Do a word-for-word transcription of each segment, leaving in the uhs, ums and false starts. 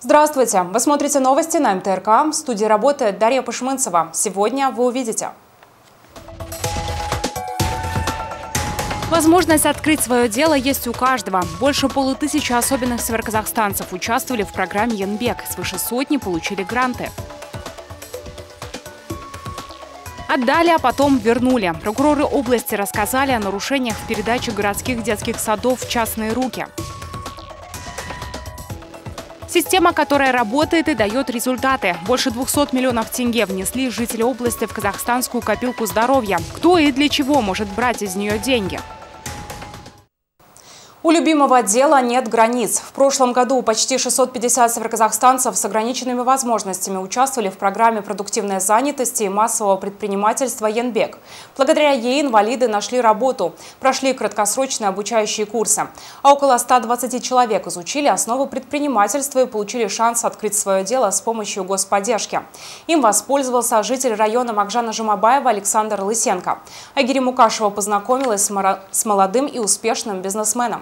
Здравствуйте! Вы смотрите новости на эм тэ эр ка. В студии работает Дарья Пашмынцева. Сегодня вы увидите. Возможность открыть свое дело есть у каждого. Больше полутысячи особенных североказахстанцев участвовали в программе Янбек. Свыше сотни получили гранты. Отдали, а потом вернули. Прокуроры области рассказали о нарушениях в передаче городских детских садов в частные руки. Система, которая работает и дает результаты. Больше двухсот миллионов тенге внесли жители области в казахстанскую копилку здоровья. Кто и для чего может брать из нее деньги? У любимого дела нет границ. В прошлом году почти шестьсот пятьдесят североказахстанцев с ограниченными возможностями участвовали в программе продуктивной занятости и массового предпринимательства Янбек. Благодаря ей инвалиды нашли работу, прошли краткосрочные обучающие курсы. А около ста двадцати человек изучили основы предпринимательства и получили шанс открыть свое дело с помощью господдержки. Им воспользовался житель района Макжана Жумабаева Александр Лысенко. Айгири Мукашева познакомилась с молодым и успешным бизнесменом.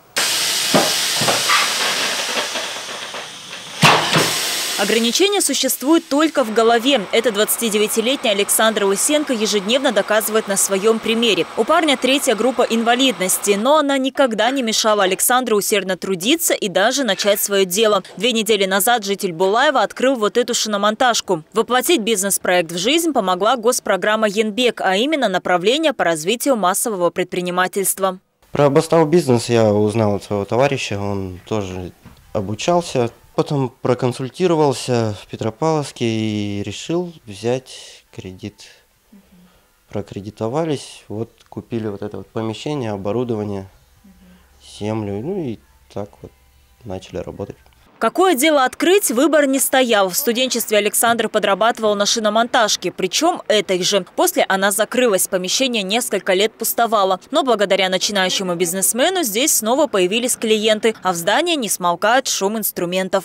Ограничения существуют только в голове. Это двадцатидевятилетний Александр Лысенко ежедневно доказывает на своем примере. У парня третья группа инвалидности, но она никогда не мешала Александру усердно трудиться и даже начать свое дело. Две недели назад житель Булаева открыл вот эту шиномонтажку. Воплотить бизнес-проект в жизнь помогла госпрограмма Янбек, а именно направление по развитию массового предпринимательства. Про Бастау бизнес я узнал от своего товарища, он тоже обучался. Потом проконсультировался в Петропавловске и решил взять кредит. Прокредитовались, вот купили вот это вот помещение, оборудование, землю, ну и так вот начали работать. Какое дело открыть, выбор не стоял. В студенчестве Александр подрабатывал на шиномонтажке, причем этой же. После она закрылась, помещение несколько лет пустовало. Но благодаря начинающему бизнесмену здесь снова появились клиенты, а в здании не смолкает шум инструментов.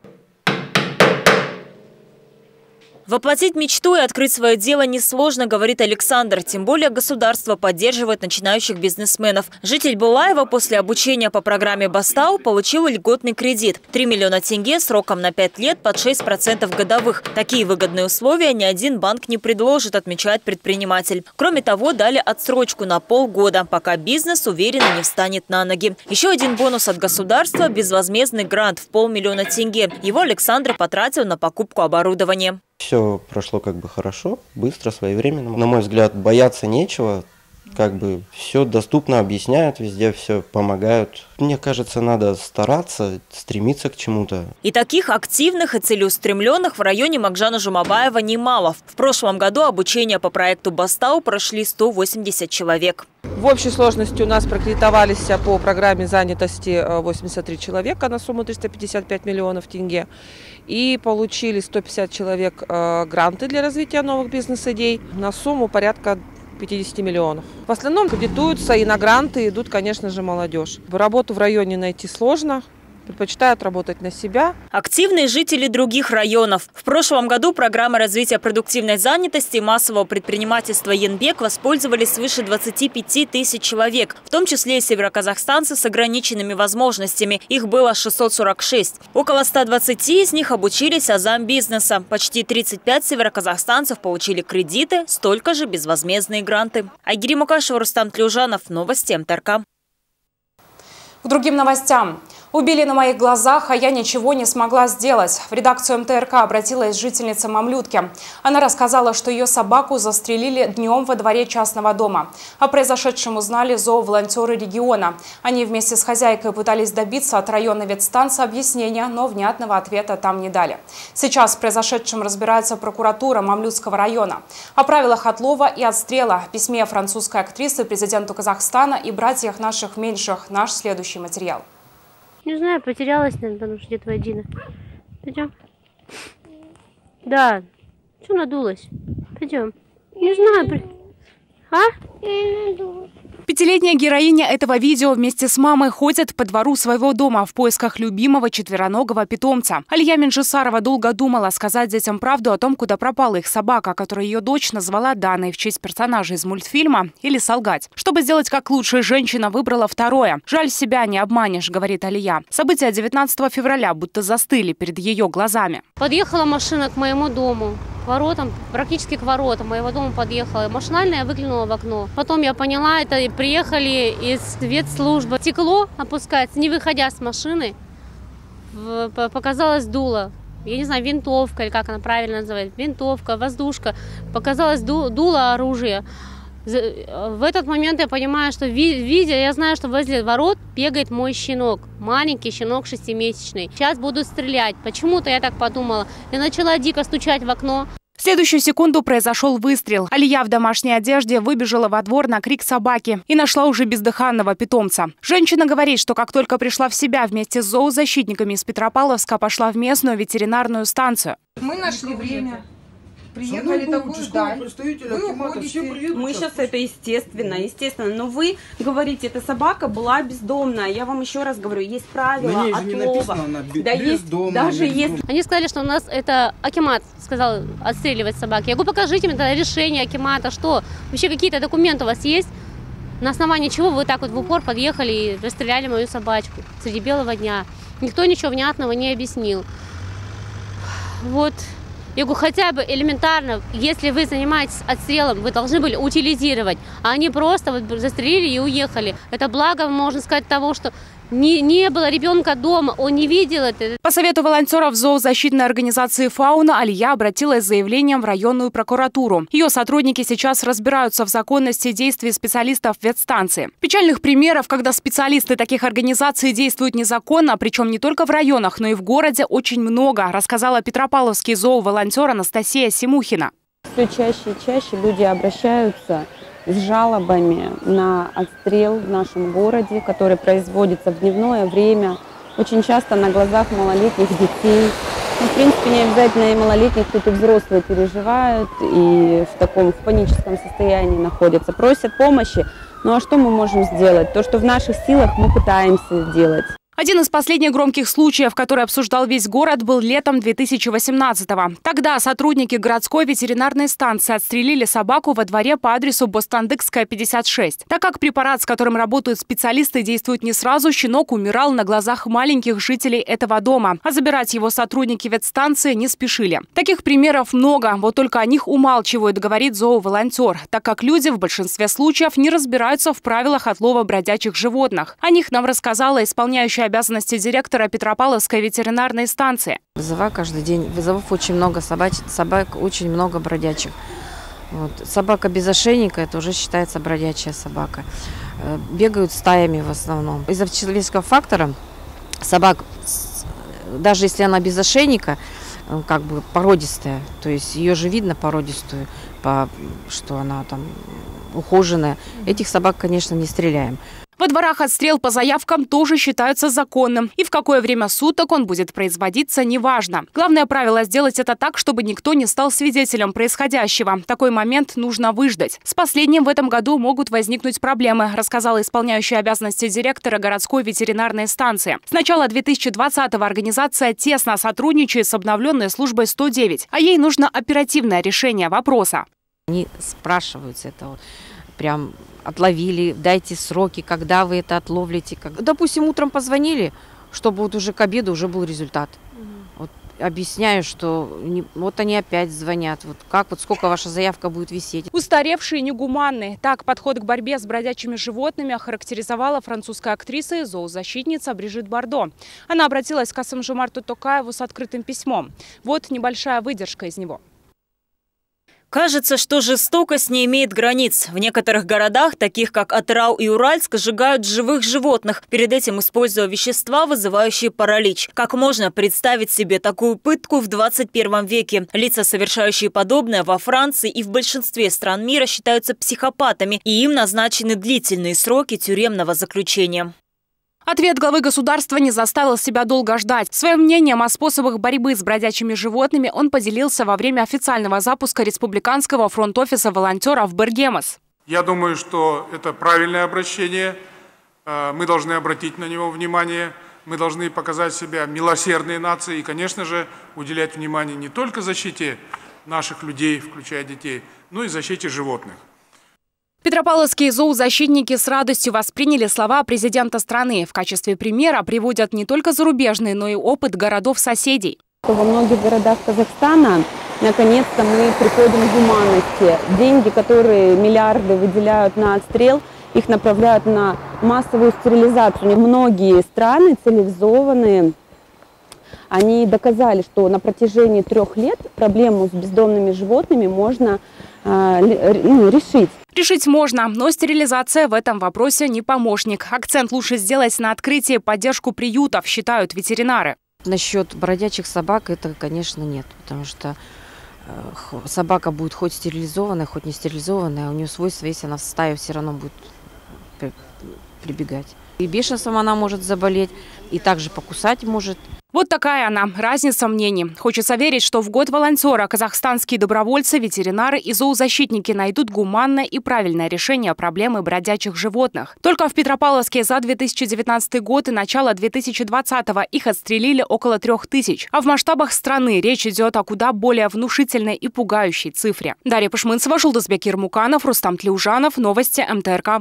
Воплотить мечту и открыть свое дело несложно, говорит Александр. Тем более государство поддерживает начинающих бизнесменов. Житель Булаева после обучения по программе Бастау получил льготный кредит. три миллиона тенге сроком на пять лет под шесть процентов годовых. Такие выгодные условия ни один банк не предложит, отмечает предприниматель. Кроме того, дали отсрочку на полгода, пока бизнес уверенно не встанет на ноги. Еще один бонус от государства – безвозмездный грант в полмиллиона тенге. Его Александр потратил на покупку оборудования. Все прошло как бы хорошо, быстро, своевременно. На мой взгляд, бояться нечего. Как бы все доступно объясняют, везде все помогают. Мне кажется, надо стараться, стремиться к чему-то. И таких активных и целеустремленных в районе Макжана Жумабаева немало. В прошлом году обучение по проекту Бастау прошли сто восемьдесят человек. В общей сложности у нас прокредитовались по программе занятости восемьдесят три человека на сумму триста пятьдесят пять миллионов тенге. И получили сто пятьдесят человек гранты для развития новых бизнес-идей на сумму порядка пятидесяти миллионов. В основном кредитуются и на гранты идут, конечно же, молодежь. Работу в районе найти сложно. Предпочитают работать на себя. Активные жители других районов. В прошлом году программой развития продуктивной занятости и массового предпринимательства Янбек воспользовались свыше двадцати пяти тысяч человек, в том числе и североказахстанцы с ограниченными возможностями. Их было шестьсот сорок шесть. Около ста двадцати из них обучились азам бизнеса. Почти тридцать пять североказахстанцев получили кредиты, столько же безвозмездные гранты. Айгири Мукашева, Рустам Тлюжанов. Новости эм тэ эр ка. К другим новостям. Убили на моих глазах, а я ничего не смогла сделать. В редакцию эм тэ эр ка обратилась жительница Мамлютки. Она рассказала, что ее собаку застрелили днем во дворе частного дома. О произошедшем узнали зооволонтеры региона. Они вместе с хозяйкой пытались добиться от районной ветстанции объяснения, но внятного ответа там не дали. Сейчас в произошедшем разбирается прокуратура Мамлютского района. О правилах отлова и отстрела, письме французской актрисы президенту Казахстана и братьях наших меньших. Наш следующий материал. Не знаю, потерялась, наверное, потому что где твоя Дина? Пойдем. Да. Что надулась? Пойдем. Не знаю. А? Пятилетняя героиня этого видео вместе с мамой ходит по двору своего дома в поисках любимого четвероногого питомца. Алия Минжисарова долго думала, сказать детям правду о том, куда пропала их собака, которую ее дочь назвала Даной в честь персонажа из мультфильма, или солгать. Чтобы сделать как лучше, женщина выбрала второе. «Жаль, себя не обманешь», — говорит Алия. События девятнадцатого февраля будто застыли перед ее глазами. Подъехала машина к моему дому. К воротам, практически к воротам моего дома подъехала. Машинально я выглянула в окно. Потом я поняла, это и приехали из ветслужбы. Стекло опускается, не выходя с машины, показалось дуло. Я не знаю, винтовка, или как она правильно называется, винтовка, воздушка. Показалось дуло оружия. В этот момент я понимаю, что видя, я знаю, что возле ворот бегает мой щенок. Маленький щенок шестимесячный. Сейчас будут стрелять. Почему-то я так подумала. Я начала дико стучать в окно. В следующую секунду произошел выстрел. Алия в домашней одежде выбежала во двор на крик собаки и нашла уже бездыханного питомца. Женщина говорит, что как только пришла в себя, вместе с зоозащитниками из Петропавловска пошла в местную ветеринарную станцию. Мы нашли время. Приехали, такую ждать. Мы сейчас это естественно, естественно. Но вы говорите, эта собака была бездомная. Я вам еще раз говорю, есть правила отлова. Да есть, даже есть. Они сказали, что у нас это акимат сказал отстреливать собак. Я говорю, покажите мне тогда решение акимата, что вообще какие-то документы у вас есть, на основании чего вы так вот в упор подъехали и расстреляли мою собачку среди белого дня. Никто ничего внятного не объяснил. Вот. Я говорю, хотя бы элементарно, если вы занимаетесь отстрелом, вы должны были утилизировать, а они просто вот застрелили и уехали. Это благо, можно сказать, того, что не, не было ребенка дома, он не видел это. По совету волонтеров зоозащитной организации «Фауна» Алия обратилась с заявлением в районную прокуратуру. Ее сотрудники сейчас разбираются в законности действий специалистов ветстанции. Печальных примеров, когда специалисты таких организаций действуют незаконно, причем не только в районах, но и в городе, очень много, рассказала петропавловский зооволонтер Анастасия Симухина. Все чаще и чаще люди обращаются с жалобами на отстрел в нашем городе, который производится в дневное время, очень часто на глазах малолетних детей. Ну, в принципе, не обязательно и малолетних, тут и взрослые переживают и в таком в паническом состоянии находятся, просят помощи. Ну а что мы можем сделать? То, что в наших силах, мы пытаемся сделать. Один из последних громких случаев, который обсуждал весь город, был летом две тысячи восемнадцатого. Тогда сотрудники городской ветеринарной станции отстрелили собаку во дворе по адресу Бостандыкская, пятьдесят шесть. Так как препарат, с которым работают специалисты, действует не сразу, щенок умирал на глазах маленьких жителей этого дома. А забирать его сотрудники ветстанции не спешили. Таких примеров много, вот только о них умалчивают, говорит зооволонтер, так как люди в большинстве случаев не разбираются в правилах отлова бродячих животных. О них нам рассказала исполняющая обязанности директора Петропавловской ветеринарной станции. Вызова каждый день. Вызовов очень много, собак, собак очень много бродячих. Вот. Собака без ошейника, это уже считается бродячая собака. Бегают стаями в основном. Из-за человеческого фактора собак, даже если она без ошейника, как бы породистая, то есть ее же видно породистую, по, что она там ухоженная, этих собак, конечно, не стреляем. Во дворах отстрел по заявкам тоже считается законным. И в какое время суток он будет производиться, неважно. Главное правило – сделать это так, чтобы никто не стал свидетелем происходящего. Такой момент нужно выждать. С последним в этом году могут возникнуть проблемы, рассказала исполняющая обязанности директора городской ветеринарной станции. С начала две тысячи двадцатого организация тесно сотрудничает с обновленной службой сто девять. А ей нужно оперативное решение вопроса. Они спрашивают с этого. Прям отловили, дайте сроки, когда вы это отловлите. Как... Допустим, утром позвонили, чтобы вот уже к обеду уже был результат. Угу. Вот объясняю, что не... вот они опять звонят. Вот как, вот сколько ваша заявка будет висеть. Устаревшие и негуманные. Так подход к борьбе с бродячими животными охарактеризовала французская актриса и зоозащитница Брижит Бардо. Она обратилась к Касым-Жомарту Токаеву с открытым письмом. Вот небольшая выдержка из него. Кажется, что жестокость не имеет границ. В некоторых городах, таких как Атырау и Уральск, сжигают живых животных, перед этим используя вещества, вызывающие паралич. Как можно представить себе такую пытку в двадцать первом веке? Лица, совершающие подобное во Франции и в большинстве стран мира, считаются психопатами, и им назначены длительные сроки тюремного заключения. Ответ главы государства не заставил себя долго ждать. Своим мнением о способах борьбы с бродячими животными он поделился во время официального запуска республиканского фронт-офиса волонтеров «Бергемос». Я думаю, что это правильное обращение. Мы должны обратить на него внимание. Мы должны показать себя милосердной нацией и, конечно же, уделять внимание не только защите наших людей, включая детей, но и защите животных. Петропавловские зоозащитники с радостью восприняли слова президента страны. В качестве примера приводят не только зарубежные, но и опыт городов-соседей. Во многих городах Казахстана наконец-то мы приходим к гуманности. Деньги, которые миллиарды выделяют на отстрел, их направляют на массовую стерилизацию. Многие страны цивилизованные, они доказали, что на протяжении трех лет проблему с бездомными животными можно э, ну, решить. Решить можно, но стерилизация в этом вопросе не помощник. Акцент лучше сделать на открытии поддержку приютов, считают ветеринары. Насчет бродячих собак это, конечно, нет, потому что собака будет хоть стерилизованная, хоть не стерилизованная, у нее свойства, если она в стае, все равно будет прибегать. И бешенством она может заболеть, и также покусать может. Вот такая она, разница мнений. Хочется верить, что в год волонтера казахстанские добровольцы, ветеринары и зоозащитники найдут гуманное и правильное решение проблемы бродячих животных. Только в Петропавловске за две тысячи девятнадцатый год и начало две тысячи двадцатого их отстрелили около трех тысяч. А в масштабах страны речь идет о куда более внушительной и пугающей цифре. Дарья Пашмынцева, Жулдызбек Ермуканов, Рустам Тлеужанов. Новости эм тэ эр ка.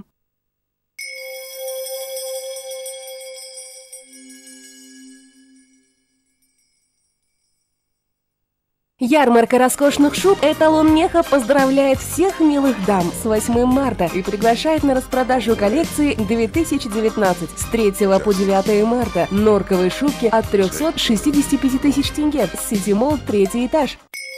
Ярмарка роскошных шуб «Эталон Меха» поздравляет всех милых дам с восьмым марта и приглашает на распродажу коллекции две тысячи девятнадцать. С третьего по девятое марта норковые шубки от трёхсот шестидесяти пяти тысяч тенге. Сити-молл, третий этаж.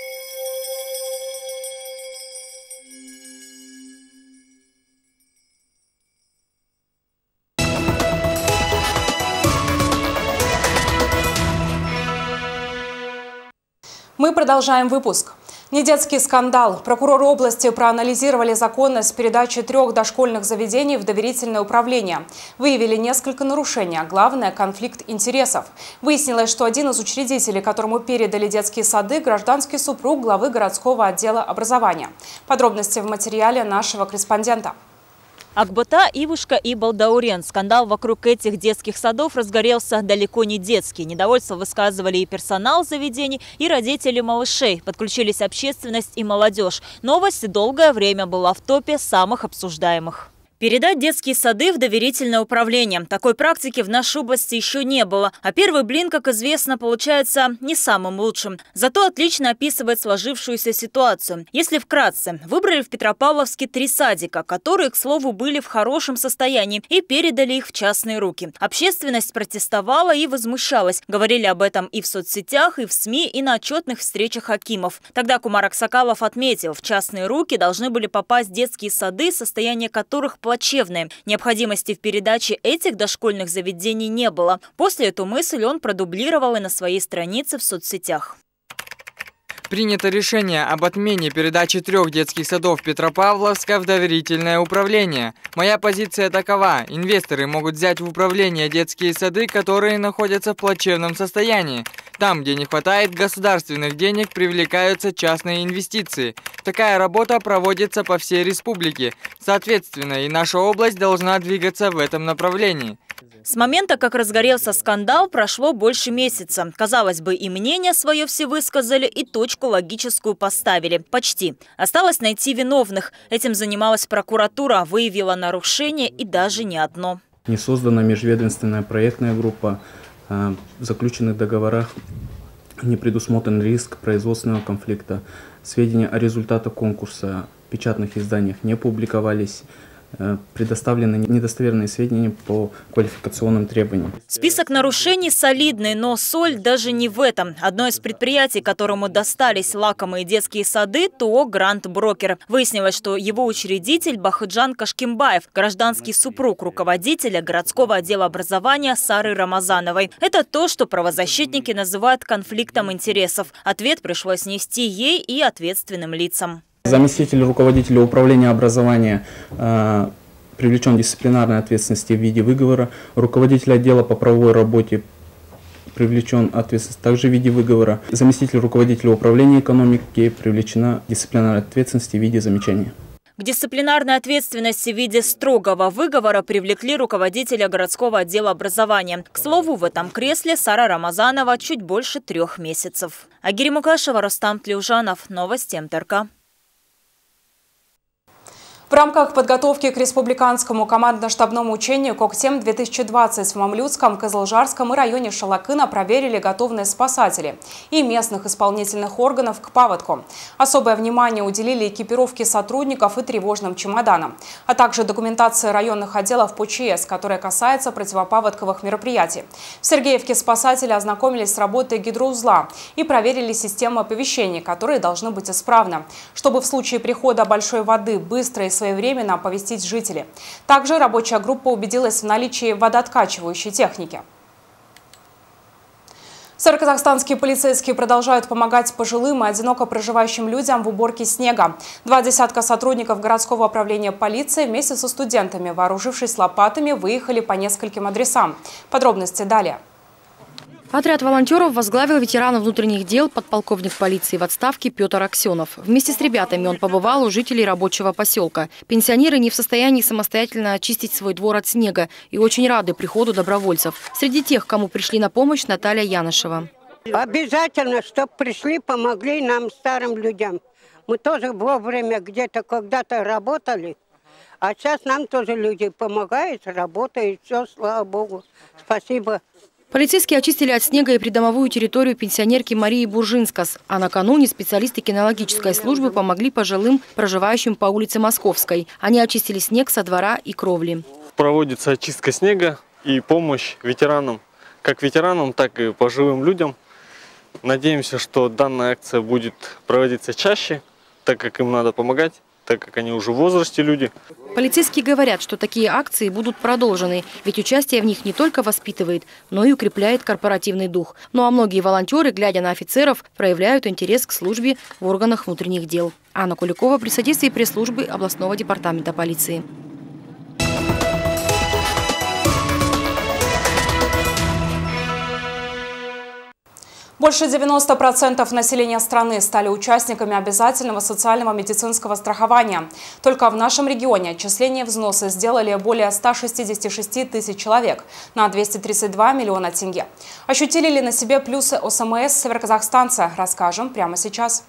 Мы продолжаем выпуск. Недетский скандал. Прокуроры области проанализировали законность передачи трех дошкольных заведений в доверительное управление. Выявили несколько нарушений, а главное – конфликт интересов. Выяснилось, что один из учредителей, которому передали детские сады, гражданский супруг главы городского отдела образования. Подробности в материале нашего корреспондента. Акбота, Ивушка и Балдаурен. Скандал вокруг этих детских садов разгорелся далеко не детский. Недовольство высказывали и персонал заведений, и родители малышей. Подключились общественность и молодежь. Новость долгое время была в топе самых обсуждаемых. Передать детские сады в доверительное управление. Такой практики в нашей области еще не было. А первый блин, как известно, получается не самым лучшим. Зато отлично описывает сложившуюся ситуацию. Если вкратце, выбрали в Петропавловске три садика, которые, к слову, были в хорошем состоянии, и передали их в частные руки. Общественность протестовала и возмущалась. Говорили об этом и в соцсетях, и в СМИ, и на отчетных встречах акимов. Тогда Кумар Аксакалов отметил, в частные руки должны были попасть детские сады, состояние которых плачевные. Необходимости в передаче этих дошкольных заведений не было. После эту мысль он продублировал и на своей странице в соцсетях. Принято решение об отмене передачи трех детских садов Петропавловска в доверительное управление. Моя позиция такова. Инвесторы могут взять в управление детские сады, которые находятся в плачевном состоянии. Там, где не хватает государственных денег, привлекаются частные инвестиции. Такая работа проводится по всей республике. Соответственно, и наша область должна двигаться в этом направлении. С момента, как разгорелся скандал, прошло больше месяца. Казалось бы, и мнение свое все высказали, и точку логическую поставили. Почти. Осталось найти виновных. Этим занималась прокуратура, выявила нарушение и даже не одно. Не создана межведомственная проектная группа. В заключенных договорах не предусмотрен риск производственного конфликта. Сведения о результатах конкурса в печатных изданиях не публиковались. Предоставлены недостоверные сведения по квалификационным требованиям. Список нарушений солидный, но соль даже не в этом. Одно из предприятий, которому достались лакомые детские сады, ТО «Грант Брокер». Выяснилось, что его учредитель Бахыджан Кашкимбаев, гражданский супруг руководителя городского отдела образования Сары Рамазановой. Это то, что правозащитники называют конфликтом интересов. Ответ пришлось нести ей и ответственным лицам. Заместитель руководителя управления образования э, привлечен к дисциплинарной ответственности в виде выговора. Руководитель отдела по правовой работе привлечен ответственность также в виде выговора. Заместитель руководителя управления экономики привлечена к дисциплинарной ответственности в виде замечания. К дисциплинарной ответственности в виде строгого выговора привлекли руководителя городского отдела образования. К слову, в этом кресле Сара Рамазанова чуть больше трех месяцев. Агирия Мукашева, Рустам Тлеужанов. Новости эм тэ эр ка. В рамках подготовки к республиканскому командно-штабному учению «Коктем-две тысячи двадцать» в Мамлютском, Кызылжарском и районе Шалакына проверили готовность спасателей и местных исполнительных органов к паводку. Особое внимание уделили экипировке сотрудников и тревожным чемоданам, а также документации районных отделов по че эс, которая касается противопаводковых мероприятий. В Сергеевке спасатели ознакомились с работой гидроузла и проверили систему оповещений, которые должны быть исправны, чтобы в случае прихода большой воды быстро и своевременно оповестить жителей. Также рабочая группа убедилась в наличии водооткачивающей техники. Североказахстанские полицейские продолжают помогать пожилым и одиноко проживающим людям в уборке снега. Два десятка сотрудников городского управления полиции вместе со студентами, вооружившись лопатами, выехали по нескольким адресам. Подробности далее. Отряд волонтеров возглавил ветеран внутренних дел подполковник полиции в отставке Петр Аксенов. Вместе с ребятами он побывал у жителей рабочего поселка. Пенсионеры не в состоянии самостоятельно очистить свой двор от снега и очень рады приходу добровольцев. Среди тех, кому пришли на помощь, Наталья Янышева. Обязательно, чтобы пришли, помогли нам, старым людям. Мы тоже вовремя где-то когда-то работали, а сейчас нам тоже люди помогают, работают, все, слава Богу. Спасибо. Полицейские очистили от снега и придомовую территорию пенсионерки Марии Буржинскас. А накануне специалисты кинологической службы помогли пожилым, проживающим по улице Московской. Они очистили снег со двора и кровли. Проводится очистка снега и помощь ветеранам. Как ветеранам, так и пожилым людям. Надеемся, что данная акция будет проводиться чаще, так как им надо помогать, так как они уже в возрасте люди. Полицейские говорят, что такие акции будут продолжены, ведь участие в них не только воспитывает, но и укрепляет корпоративный дух. Ну а многие волонтеры, глядя на офицеров, проявляют интерес к службе в органах внутренних дел. Анна Куликова при содействии пресс-службы областного департамента полиции. Больше девяноста процентов населения страны стали участниками обязательного социального медицинского страхования. Только в нашем регионе отчисления взносы сделали более ста шестидесяти шести тысяч человек на двести тридцать два миллиона тенге. Ощутили ли на себе плюсы о эс эм эс североказахстанцы, расскажем прямо сейчас.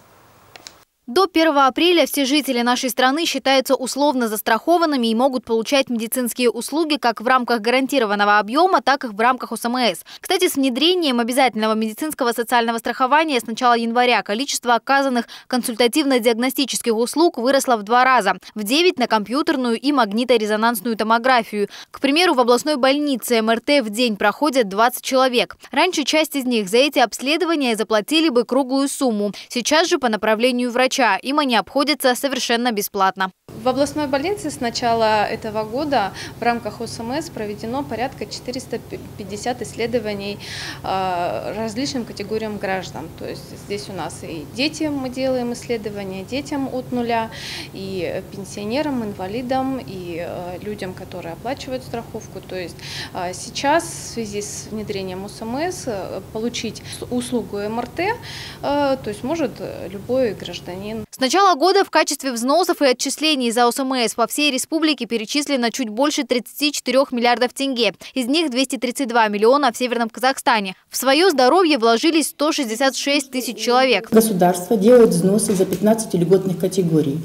До первого апреля все жители нашей страны считаются условно застрахованными и могут получать медицинские услуги как в рамках гарантированного объема, так и в рамках о эс эм эс. Кстати, с внедрением обязательного медицинского социального страхования с начала января количество оказанных консультативно-диагностических услуг выросло в два раза. В девять на компьютерную и магниторезонансную томографию. К примеру, в областной больнице эм эр тэ в день проходят двадцать человек. Раньше часть из них за эти обследования заплатили бы круглую сумму. Сейчас же по направлению врача им они обходятся совершенно бесплатно. В областной больнице с начала этого года в рамках о эс эм эс проведено порядка четырёхсот пятидесяти исследований э, различным категориям граждан. То есть здесь у нас и детям мы делаем исследования, детям от нуля, и пенсионерам, инвалидам, и э, людям, которые оплачивают страховку. То есть э, сейчас в связи с внедрением о эс эм эс э, получить услугу эм эр тэ э, то есть может любой гражданин. С начала года в качестве взносов и отчислений за о эс эм эс по всей республике перечислено чуть больше тридцати четырёх миллиардов тенге. Из них двести тридцать два миллиона в Северном Казахстане. В свое здоровье вложились сто шестьдесят шесть тысяч человек. Государство делает взносы за пятнадцать льготных категорий.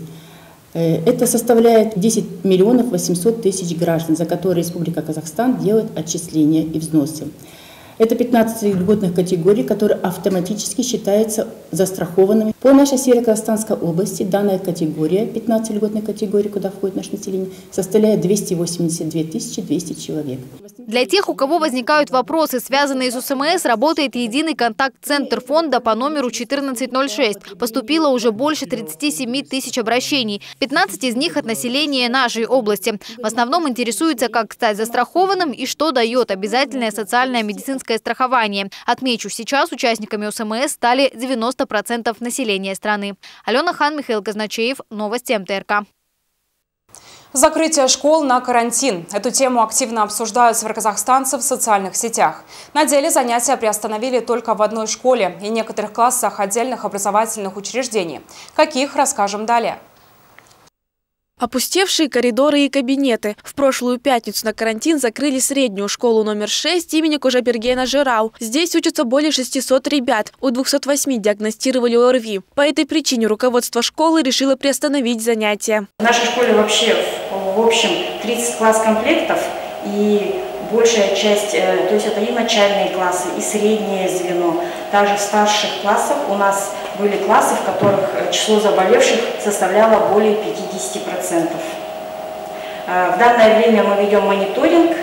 Это составляет десять миллионов восемьсот тысяч граждан, за которые Республика Казахстан делает отчисления и взносы. Это пятнадцать льготных категорий, которые автоматически считаются застрахованными. По нашей Северо-Казахстанской области данная категория, пятнадцать льготных категорий, куда входит наше население, составляет двести восемьдесят две тысячи двести человек. Для тех, у кого возникают вопросы, связанные с о эс эм эс, работает единый контакт-центр фонда по номеру четырнадцать ноль шесть. Поступило уже больше тридцати семи тысяч обращений. пятнадцать из них от населения нашей области. В основном интересуются, как стать застрахованным и что дает обязательное социальное медицинское страхование. Отмечу, сейчас участниками о эс эм эс стали девяносто процентов населения страны. Алена Хан, Михаил Казначеев. Новости эм тэ эр ка. Закрытие школ на карантин. Эту тему активно обсуждают североказахстанцы в социальных сетях. На деле занятия приостановили только в одной школе и некоторых классах отдельных образовательных учреждений. Каких, расскажем далее. Опустевшие коридоры и кабинеты. В прошлую пятницу на карантин закрыли среднюю школу номер шесть имени Кожабергена Жирау. Здесь учатся более шестисот ребят. У двухсот восьми диагностировали ОРВИ. По этой причине руководство школы решило приостановить занятия. В нашей школе вообще в общем тридцать класс комплектов, и большая часть, то есть это и начальные классы, и среднее звено. Также в старших классах у нас были классы, в которых число заболевших составляло более пятидесяти процентов. В данное время мы ведем мониторинг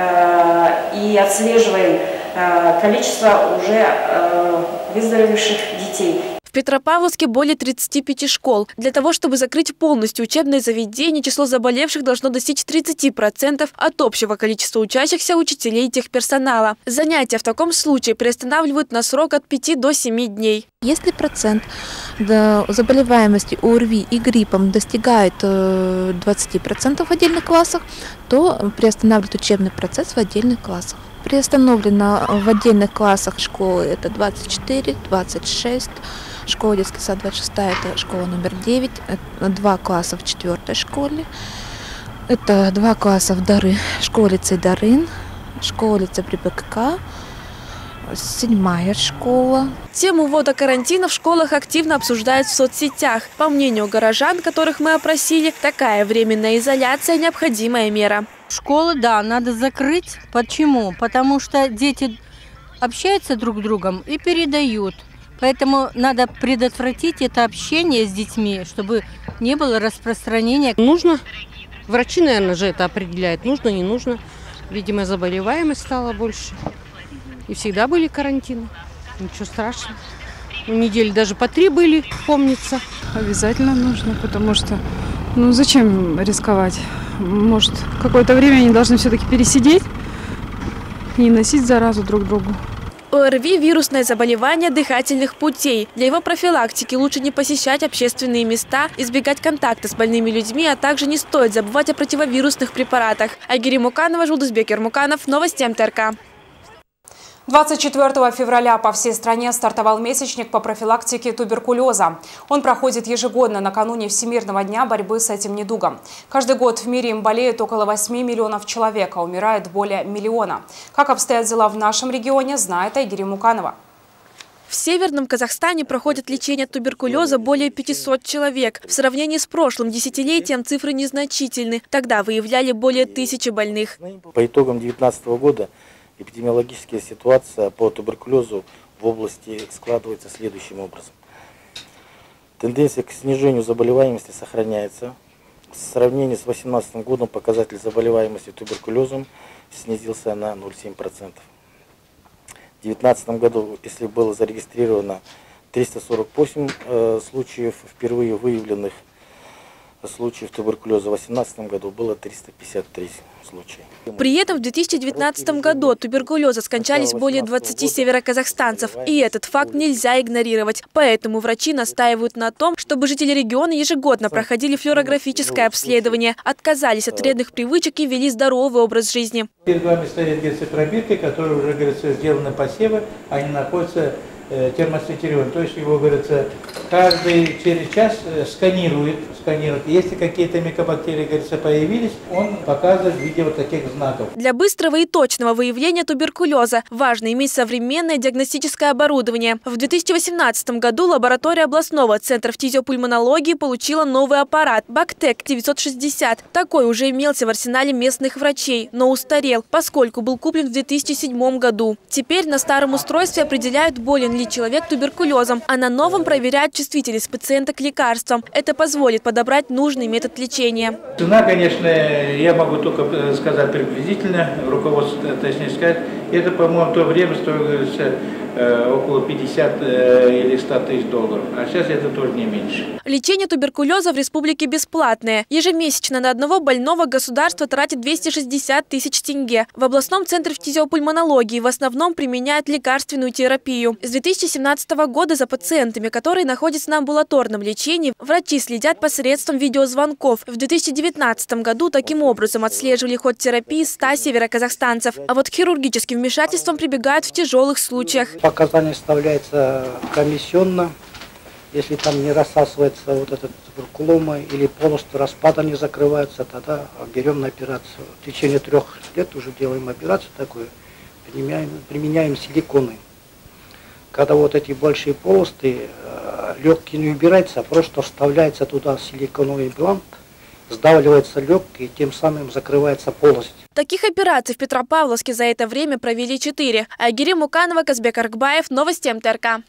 и отслеживаем количество уже выздоровевших детей. В Петропавловске более тридцати пяти школ. Для того, чтобы закрыть полностью учебное заведение, число заболевших должно достичь тридцати процентов от общего количества учащихся, учителей и техперсонала. Занятия в таком случае приостанавливают на срок от пяти до семи дней. Если процент заболеваемости ОРВИ и гриппом достигает двадцати процентов в отдельных классах, то приостанавливают учебный процесс в отдельных классах. Приостановлено в отдельных классах школы это двадцать четыре, двадцать шесть, школа детский сад двадцать шесть, это школа номер девять, два класса в четвертой школе, это два класса в Дары, школице Дарын, школице при БКК, седьмая школа. Тему ввода карантина в школах активно обсуждают в соцсетях. По мнению горожан, которых мы опросили, такая временная изоляция – необходимая мера. Школы, да, надо закрыть. Почему? Потому что дети общаются друг с другом и передают. Поэтому надо предотвратить это общение с детьми, чтобы не было распространения. Нужно. Врачи, наверное, же это определяют. Нужно, не нужно. Видимо, заболеваемость стала больше. И всегда были карантины. Ничего страшного. Недели даже по три были, помнится. Обязательно нужно, потому что, ну зачем рисковать? Может, какое-то время они должны все-таки пересидеть и не носить заразу друг другу. ОРВИ – вирусное заболевание дыхательных путей. Для его профилактики лучше не посещать общественные места, избегать контакта с больными людьми, а также не стоит забывать о противовирусных препаратах. Айгерим Муканова, Жулдызбек Ермуканов, Новости МТРК. двадцать четвёртого февраля по всей стране стартовал месячник по профилактике туберкулеза. Он проходит ежегодно накануне Всемирного дня борьбы с этим недугом. Каждый год в мире им болеет около восьми миллионов человек, а умирает более миллиона. Как обстоят дела в нашем регионе, знает Айгерим Муканова. В Северном Казахстане проходит лечение от туберкулеза более пятисот человек. В сравнении с прошлым десятилетием цифры незначительны. Тогда выявляли более тысячи больных. По итогам две тысячи девятнадцатого года эпидемиологическая ситуация по туберкулезу в области складывается следующим образом. Тенденция к снижению заболеваемости сохраняется. В сравнении с две тысячи восемнадцатым годом показатель заболеваемости туберкулезом снизился на ноль целых семь десятых процента. В две тысячи девятнадцатом году, если было зарегистрировано триста сорок восемь э, случаев впервые выявленных случаев туберкулеза, в две тысячи восемнадцатом году было триста пятьдесят три случая. При этом в две тысячи девятнадцатом году от туберкулеза скончались более двадцати североказахстанцев. И этот факт нельзя игнорировать. Поэтому врачи настаивают на том, чтобы жители региона ежегодно проходили флюорографическое обследование, отказались от вредных привычек и вели здоровый образ жизни. Перед вами стоят пробирки, которые уже, говорится, сделаны посевы, они находятся термостатирован, то есть его, говорится, каждый через час сканирует, сканирует. Если какие-то микобактерии, говорится, появились, он показывает в виде вот таких знаков. Для быстрого и точного выявления туберкулеза важно иметь современное диагностическое оборудование. В две тысячи восемнадцатом году лаборатория областного центра фтизиопульмонологии получила новый аппарат Бактек девятьсот шестьдесят. Такой уже имелся в арсенале местных врачей, но устарел, поскольку был куплен в две тысячи седьмом году. Теперь на старом устройстве определяют, болен ли человек туберкулезом, а на новом проверяют чувствительность пациента к лекарствам. Это позволит подобрать нужный метод лечения. Цена, конечно, я могу только сказать приблизительно, руководство точнее сказать, это, по-моему, в то время стоило около пятидесяти или ста тысяч долларов, а сейчас это тоже не меньше. Лечение туберкулеза в республике бесплатное. Ежемесячно на одного больного государство тратит двести шестьдесят тысяч тенге. В областном центре фтизиопульмонологии в основном применяют лекарственную терапию. С две тысячи семнадцатого года за пациентами, которые находятся на амбулаторном лечении, врачи следят посредством видеозвонков. В две тысячи девятнадцатом году таким образом отслеживали ход терапии ста североказахстанцев. А вот к хирургическим вмешательствам прибегают в тяжелых случаях. Показания составляются комиссионно, Если там не рассасывается вот этот туберкулома или полностью распада не закрывается, тогда берем на операцию. В течение трех лет уже делаем операцию такую, применяем, применяем силиконы. Когда вот эти большие полости, легкие не убираются, а просто вставляется туда силиконовый имплант, сдавливается легкие, тем самым закрывается полость. Таких операций в Петропавловске за это время провели четыре. Айгерим Муканова, Казбек Аркбаев, новости эм тэ эр ка.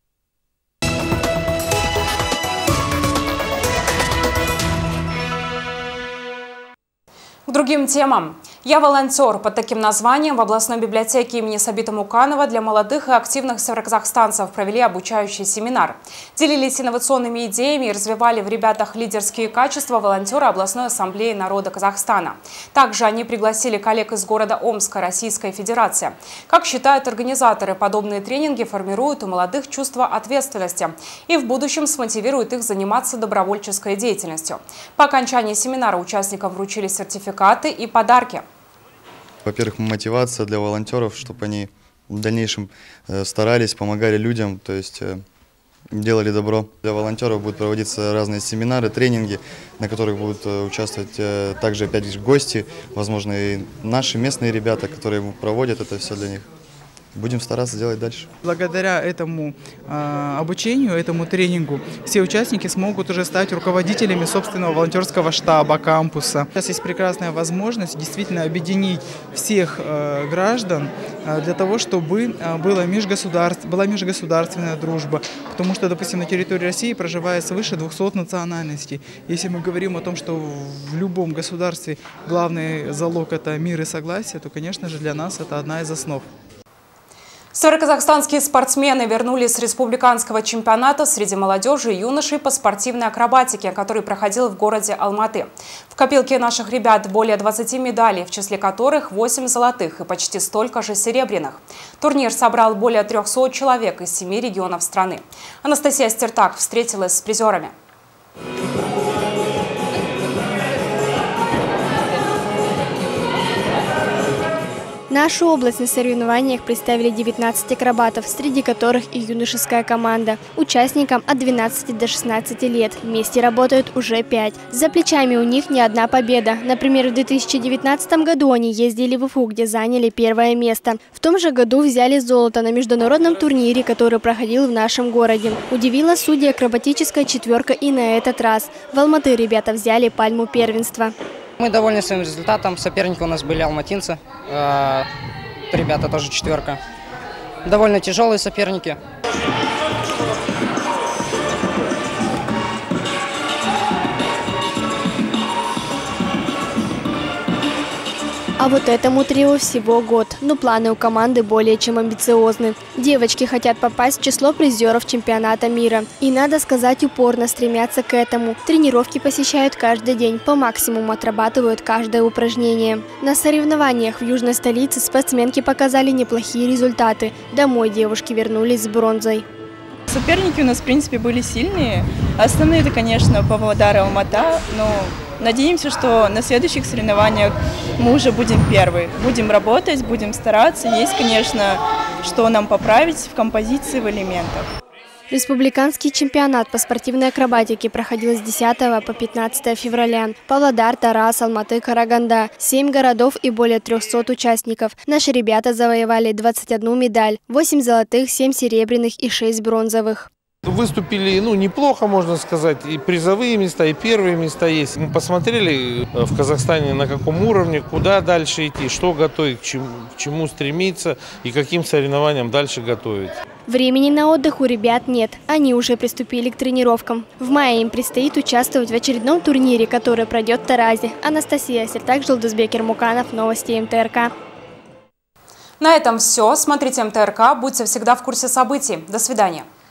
К другим темам. «Я волонтер» под таким названием в областной библиотеке имени Сабита Муканова для молодых и активных североказахстанцев провели обучающий семинар. Делились инновационными идеями и развивали в ребятах лидерские качества волонтеры областной ассамблеи народа Казахстана. Также они пригласили коллег из города Омска, Российской Федерации. Как считают организаторы, подобные тренинги формируют у молодых чувство ответственности и в будущем смотивируют их заниматься добровольческой деятельностью. По окончании семинара участникам вручили сертификаты и подарки. Во-первых, мотивация для волонтеров, чтобы они в дальнейшем старались, помогали людям, то есть делали добро. Для волонтеров будут проводиться разные семинары, тренинги, на которых будут участвовать также, опять же, гости, возможно, и наши местные ребята, которые проводят это все для них. Будем стараться делать дальше. Благодаря этому э, обучению, этому тренингу, все участники смогут уже стать руководителями собственного волонтерского штаба, кампуса. Сейчас есть прекрасная возможность действительно объединить всех э, граждан э, для того, чтобы э, было межгосударств, была межгосударственная дружба. Потому что, допустим, на территории России проживает свыше двухсот национальностей. Если мы говорим о том, что в любом государстве главный залог – это мир и согласие, то, конечно же, для нас это одна из основ. Североказахстанские спортсмены вернулись с республиканского чемпионата среди молодежи и юношей по спортивной акробатике, который проходил в городе Алматы. В копилке наших ребят более двадцати медалей, в числе которых восемь золотых и почти столько же серебряных. Турнир собрал более трёхсот человек из семи регионов страны. Анастасия Стертак встретилась с призерами. Нашу область на соревнованиях представили девятнадцать акробатов, среди которых и юношеская команда. Участникам от двенадцати до шестнадцати лет. Вместе работают уже пять. За плечами у них не одна победа. Например, в две тысячи девятнадцатом году они ездили в Уфу, где заняли первое место. В том же году взяли золото на международном турнире, который проходил в нашем городе. Удивила судьи акробатическая четверка и на этот раз. В Алматы ребята взяли пальму первенства. Мы довольны своим результатом. Соперники у нас были алматинцы. Ребята тоже четверка. Довольно тяжелые соперники. А вот этому трио всего год, но планы у команды более чем амбициозны. Девочки хотят попасть в число призеров чемпионата мира. И, надо сказать, упорно стремятся к этому. Тренировки посещают каждый день, по максимуму отрабатывают каждое упражнение. На соревнованиях в южной столице спортсменки показали неплохие результаты. Домой девушки вернулись с бронзой. Соперники у нас, в принципе, были сильные. Основные это, конечно, Павлодар и Алмата, но надеемся, что на следующих соревнованиях мы уже будем первые. Будем работать, будем стараться. Есть, конечно, что нам поправить в композиции, в элементах. Республиканский чемпионат по спортивной акробатике проходил с десятого по пятнадцатое февраля. Павлодар, Тарас, Алматы, Караганда. Семь городов и более трёхсот участников. Наши ребята завоевали двадцать одну медаль. восемь золотых, семь серебряных и шесть бронзовых. Выступили, ну, неплохо, можно сказать, и призовые места, и первые места есть. Мы посмотрели в Казахстане, на каком уровне, куда дальше идти, что готовить, к чему, к чему стремиться и каким соревнованиям дальше готовить. Времени на отдых у ребят нет, они уже приступили к тренировкам. В мае им предстоит участвовать в очередном турнире, который пройдет в Таразе. Анастасия Стертак, Жылдызбек Эрмуканов, новости эм тэ эр ка. На этом все. Смотрите эм тэ эр ка, будьте всегда в курсе событий. До свидания.